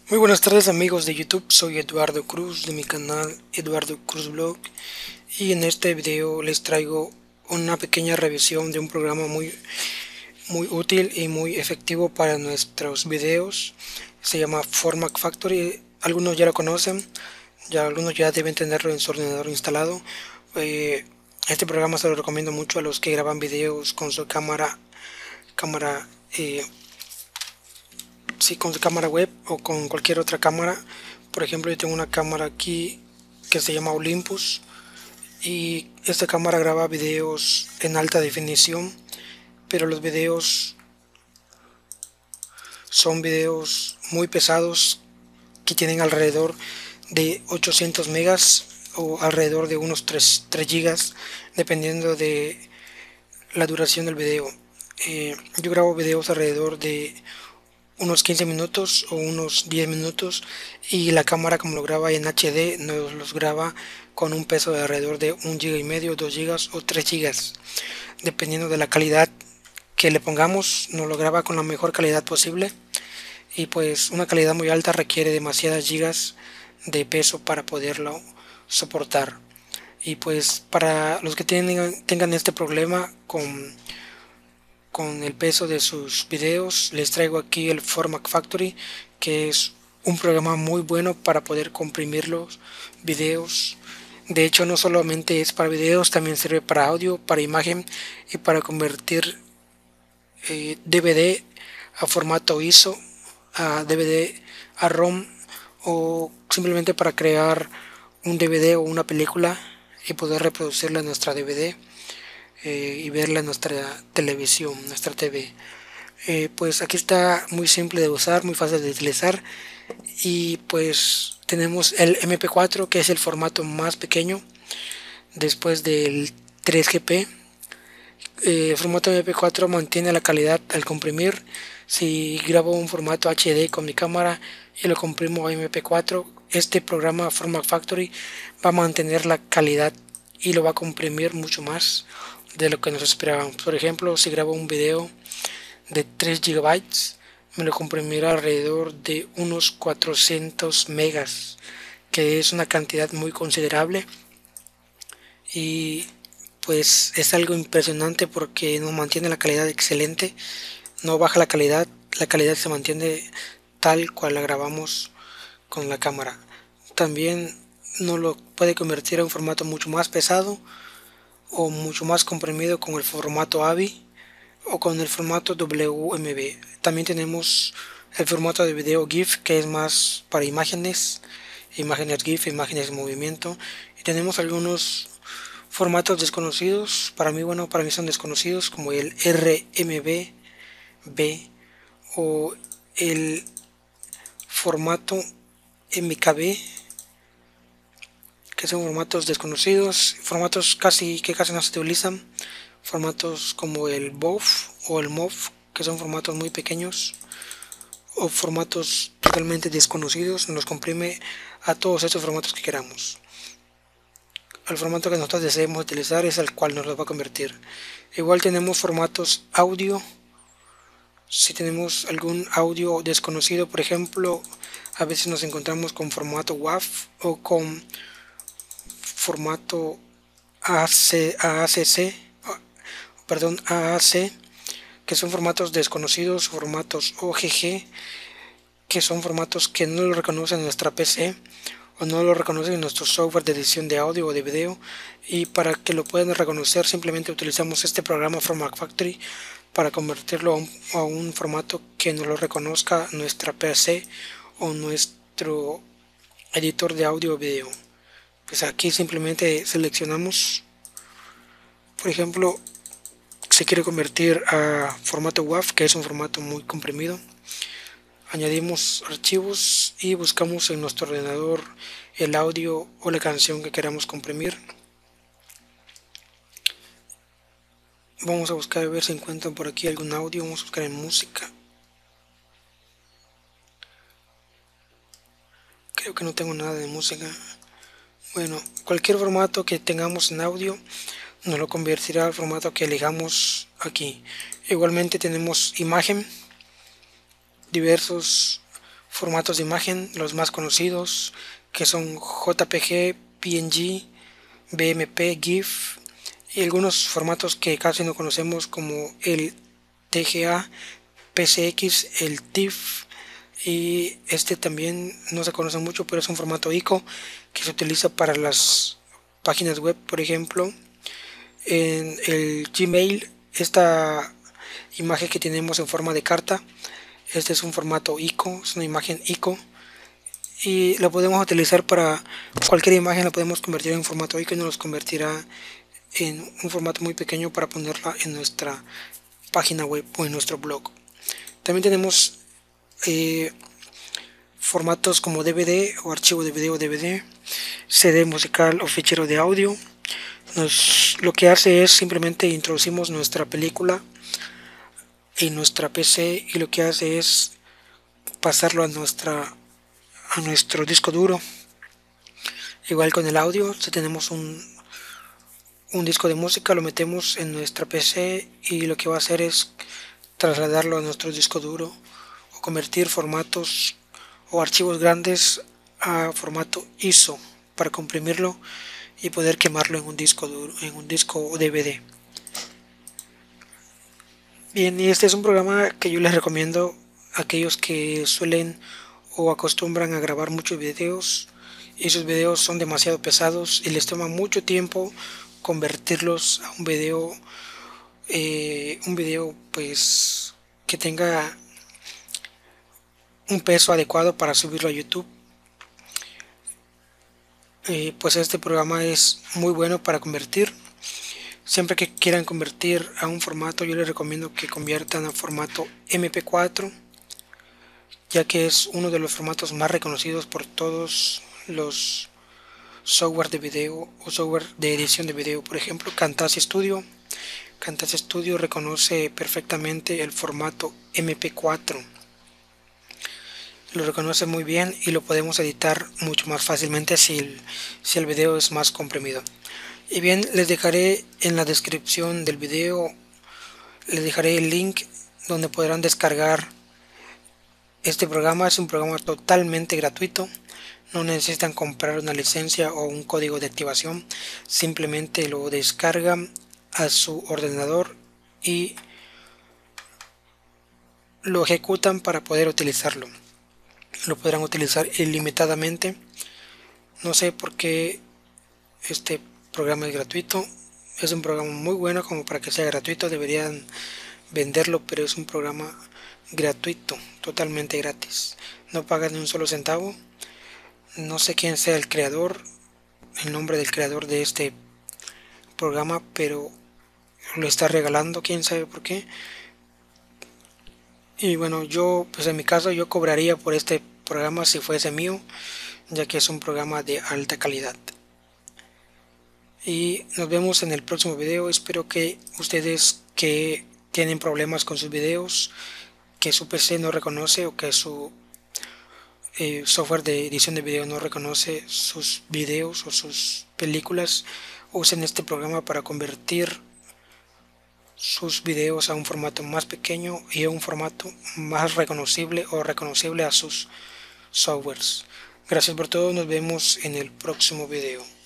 Muy buenas tardes amigos de YouTube, soy Eduardo Cruz de mi canal Eduardo Cruz Blog y en este video les traigo una pequeña revisión de un programa muy útil y muy efectivo para nuestros videos. Se llama Formac Factory, algunos ya lo conocen, ya algunos ya deben tenerlo en su ordenador instalado. Eh, este programa se lo recomiendo mucho a los que graban videos con su cámara eh, sí, con su cámara web o con cualquier otra cámara. Por ejemplo, yo tengo una cámara aquí que se llama Olympus y esta cámara graba videos en alta definición, pero los videos son videos muy pesados que tienen alrededor de 800 megas o alrededor de unos 3 gigas dependiendo de la duración del video. Yo grabo videos alrededor de unos 15 minutos o unos 10 minutos y la cámara, como lo graba en HD, nos los graba con un peso de alrededor de 1,5 GB, 2 gigas o 3 gigas dependiendo de la calidad que le pongamos. Nos lo graba con la mejor calidad posible y pues una calidad muy alta requiere demasiadas gigas de peso para poderlo soportar. Y pues para los que tengan este problema con el peso de sus videos, les traigo aquí el Formac Factory, que es un programa muy bueno para poder comprimir los videos. De hecho, no solamente es para videos, también sirve para audio, para imagen y para convertir DVD a formato ISO, a DVD a ROM, o simplemente para crear un DVD o una película y poder reproducirla en nuestra DVD y verla en nuestra televisión, nuestra TV. Pues aquí está muy simple de usar, muy fácil de utilizar y pues tenemos el MP4, que es el formato más pequeño después del 3GP. El formato MP4 mantiene la calidad al comprimir. Si grabo un formato HD con mi cámara y lo comprimo a MP4, este programa Formac Factory va a mantener la calidad y lo va a comprimir mucho más de lo que nos esperábamos. Por ejemplo, si grabo un video de 3 gigabytes, me lo comprimirá alrededor de unos 400 megas, que es una cantidad muy considerable y pues es algo impresionante porque nos mantiene la calidad excelente, no baja la calidad se mantiene tal cual la grabamos con la cámara. También nos lo puede convertir a un formato mucho más pesado o mucho más comprimido con el formato AVI o con el formato WMV. También tenemos el formato de video GIF, que es más para imágenes GIF, imágenes en movimiento. Y tenemos algunos formatos desconocidos, para mí son desconocidos, como el RMB B o el formato MKB, que son formatos desconocidos, formatos que casi no se utilizan, formatos como el BOV o el MOV, que son formatos muy pequeños, o formatos totalmente desconocidos. Nos comprime a todos estos formatos que queramos. El formato que nosotros deseemos utilizar es el cual nos lo va a convertir. Igual tenemos formatos audio. Si tenemos algún audio desconocido, por ejemplo, a veces nos encontramos con formato WAV o con formato AAC, que son formatos desconocidos, formatos OGG, que son formatos que no lo reconoce nuestra PC o no lo reconoce nuestro software de edición de audio o de video, y para que lo puedan reconocer simplemente utilizamos este programa Formac Factory para convertirlo a un formato que nos lo reconozca nuestra PC o nuestro editor de audio o video. Pues aquí simplemente seleccionamos, por ejemplo, se quiere convertir a formato WAV, que es un formato muy comprimido. Añadimos archivos y buscamos en nuestro ordenador el audio o la canción que queramos comprimir. Vamos a buscar a ver si encuentran por aquí algún audio. Vamos a buscar en música. Creo que no tengo nada de música. Bueno, cualquier formato que tengamos en audio nos lo convertirá al formato que elijamos aquí. Igualmente tenemos imagen, diversos formatos de imagen, los más conocidos, que son JPG, PNG, BMP, GIF y algunos formatos que casi no conocemos como el TGA, PCX, el TIFF, y este también no se conoce mucho, pero es un formato ICO que se utiliza para las páginas web. Por ejemplo, en el Gmail, esta imagen que tenemos en forma de carta, este es un formato ICO, es una imagen ICO, y la podemos utilizar para cualquier imagen. La podemos convertir en formato ICO y nos convertirá en un formato muy pequeño para ponerla en nuestra página web o en nuestro blog. También tenemos formatos como DVD o archivo de video DVD, CD musical o fichero de audio. Lo que hace es simplemente introducimos nuestra película en nuestra PC y lo que hace es pasarlo a nuestro disco duro. Igual con el audio, si tenemos un disco de música, lo metemos en nuestra PC y lo que va a hacer es trasladarlo a nuestro disco duro o convertir formatos o archivos grandes a formato ISO para comprimirlo y poder quemarlo en un disco duro, en un disco DVD. Bien, y este es un programa que yo les recomiendo a aquellos que suelen o acostumbran a grabar muchos videos y sus videos son demasiado pesados y les toma mucho tiempo convertirlos a un video pues que tenga un peso adecuado para subirlo a YouTube. Pues este programa es muy bueno para convertir. Siempre que quieran convertir a un formato, yo les recomiendo que conviertan a formato MP4, ya que es uno de los formatos más reconocidos por todos los software de video o software de edición de video. Por ejemplo, Camtasia Studio. Camtasia Studio reconoce perfectamente el formato MP4. Lo reconoce muy bien y lo podemos editar mucho más fácilmente si el video es más comprimido. Y bien, les dejaré en la descripción del video, les dejaré el link donde podrán descargar este programa. Es un programa totalmente gratuito, no necesitan comprar una licencia o un código de activación, simplemente lo descargan a su ordenador y lo ejecutan para poder utilizarlo. Lo podrán utilizar ilimitadamente. No sé por qué este programa es gratuito. Es un programa muy bueno como para que sea gratuito. Deberían venderlo, pero es un programa gratuito, totalmente gratis. No pagan ni un solo centavo. No sé quién sea el creador, el nombre del creador de este programa, pero lo está regalando, quién sabe por qué. Y bueno, yo pues en mi caso yo cobraría por este programa si fuese mío, ya que es un programa de alta calidad. Y nos vemos en el próximo video. Espero que ustedes que tienen problemas con sus videos, que su PC no reconoce o que su software de edición de video no reconoce sus videos o sus películas, usen este programa para convertir sus videos a un formato más pequeño y a un formato más reconocible o reconocible a sus softwares. Gracias por todo, nos vemos en el próximo video.